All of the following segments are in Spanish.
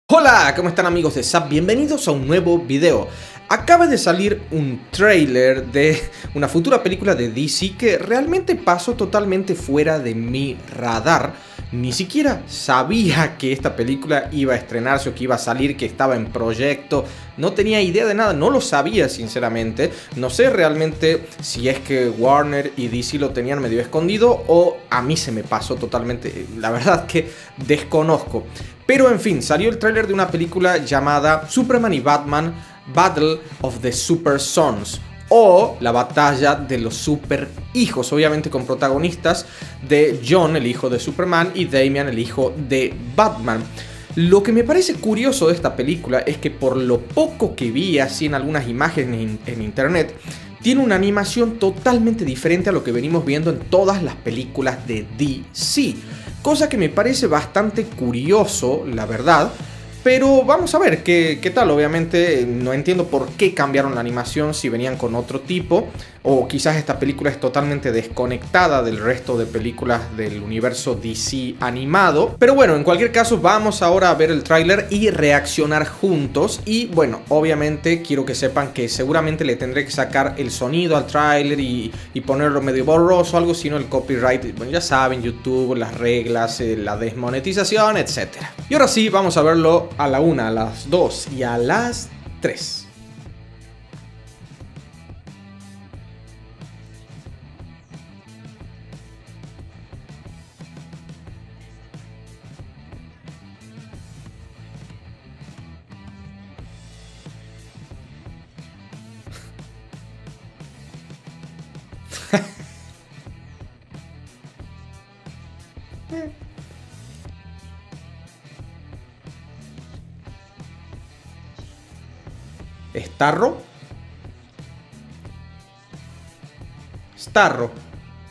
Hola, ¿cómo están amigos de Zap? Bienvenidos a un nuevo video. Acaba de salir un tráiler de una futura película de DC que realmente pasó totalmente fuera de mi radar. Ni siquiera sabía que esta película iba a estrenarse o que iba a salir, que estaba en proyecto. No tenía idea de nada, no lo sabía sinceramente. No sé realmente si es que Warner y DC lo tenían medio escondido o a mí se me pasó totalmente. La verdad que desconozco. Pero en fin, salió el tráiler de una película llamada Superman y Batman Battle of the Super Sons, o la batalla de los super hijos, obviamente con protagonistas de John, el hijo de Superman, y Damian, el hijo de Batman. Lo que me parece curioso de esta película es que por lo poco que vi así en algunas imágenes en internet, tiene una animación totalmente diferente a lo que venimos viendo en todas las películas de DC. Cosa que me parece bastante curioso, la verdad. Pero vamos a ver qué tal. Obviamente no entiendo por qué cambiaron la animación si venían con otro tipo. O quizás esta película es totalmente desconectada del resto de películas del universo DC animado. Pero bueno, en cualquier caso vamos ahora a ver el tráiler y reaccionar juntos. Y bueno, obviamente quiero que sepan que seguramente le tendré que sacar el sonido al tráiler y ponerlo medio borroso o algo, sino el copyright. Bueno, ya saben, YouTube, las reglas, la desmonetización, etc. Y ahora sí, vamos a verlo a la 1, a las 2 y a las 3. Starro. Starro.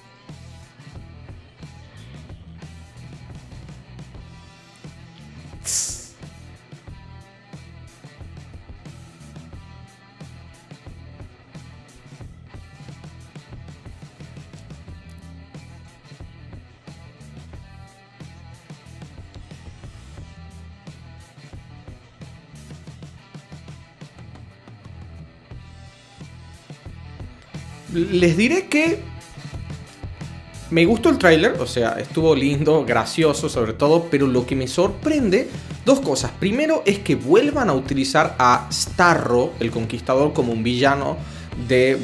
Les diré que me gustó el tráiler, o sea, estuvo lindo, gracioso sobre todo, pero lo que me sorprende, dos cosas. Primero es que vuelvan a utilizar a Starro, el Conquistador, como un villano de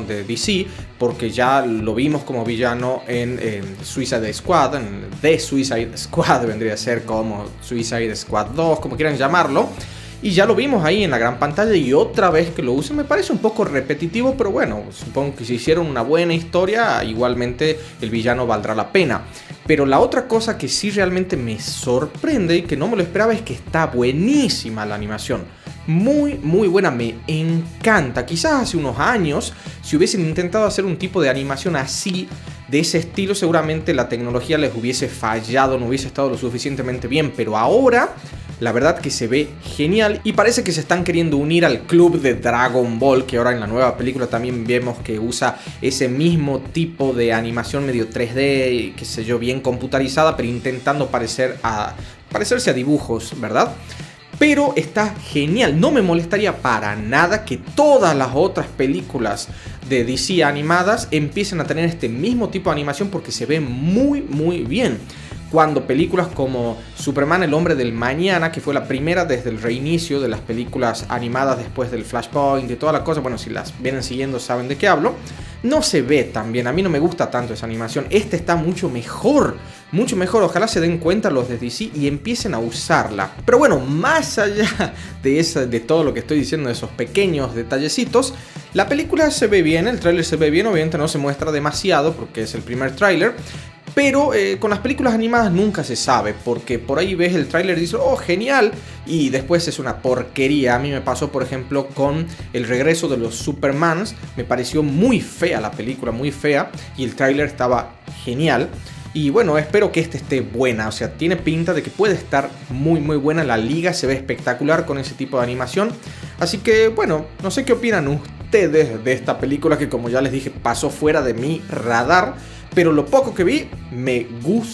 DC, porque ya lo vimos como villano en Suicide Squad, en The Suicide Squad, vendría a ser como Suicide Squad 2, como quieran llamarlo. Y ya lo vimos ahí en la gran pantalla y otra vez que lo usen me parece un poco repetitivo, pero bueno, supongo que si hicieron una buena historia, igualmente el villano valdrá la pena. Pero la otra cosa que sí realmente me sorprende y que no me lo esperaba es que está buenísima la animación. Muy buena, me encanta. Quizás hace unos años, si hubiesen intentado hacer un tipo de animación así, de ese estilo, seguramente la tecnología les hubiese fallado, no hubiese estado lo suficientemente bien, pero ahora la verdad que se ve genial y parece que se están queriendo unir al club de Dragon Ball, que ahora en la nueva película también vemos que usa ese mismo tipo de animación medio 3D, qué sé yo, bien computarizada, pero intentando parecerse a dibujos, ¿verdad? Pero está genial, no me molestaría para nada que todas las otras películas de DC animadas empiecen a tener este mismo tipo de animación porque se ve muy bien. Cuando películas como Superman, el hombre del mañana, que fue la primera desde el reinicio de las películas animadas después del Flashpoint y toda la cosa, bueno, si las vienen siguiendo saben de qué hablo, no se ve tan bien, a mí no me gusta tanto esa animación, esta está mucho mejor, ojalá se den cuenta los de DC y empiecen a usarla. Pero bueno, más allá de todo lo que estoy diciendo, de esos pequeños detallecitos, la película se ve bien, el tráiler se ve bien, obviamente no se muestra demasiado porque es el primer tráiler. Pero con las películas animadas nunca se sabe, porque por ahí ves el tráiler y dices, oh, genial, y después es una porquería. A mí me pasó, por ejemplo, con el regreso de los Supermans, me pareció muy fea la película, muy fea, y el tráiler estaba genial. Y bueno, espero que esta esté buena, o sea, tiene pinta de que puede estar muy buena. La liga se ve espectacular con ese tipo de animación. Así que bueno, no sé qué opinan ustedes de esta película que, como ya les dije, pasó fuera de mi radar. Pero lo poco que vi me gustó.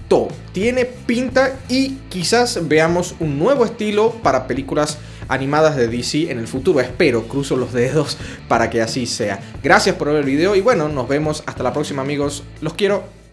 gustó. Tiene pinta y quizás veamos un nuevo estilo para películas animadas de DC en el futuro. Espero, cruzo los dedos para que así sea. Gracias por ver el video y bueno, nos vemos hasta la próxima, amigos. Los quiero.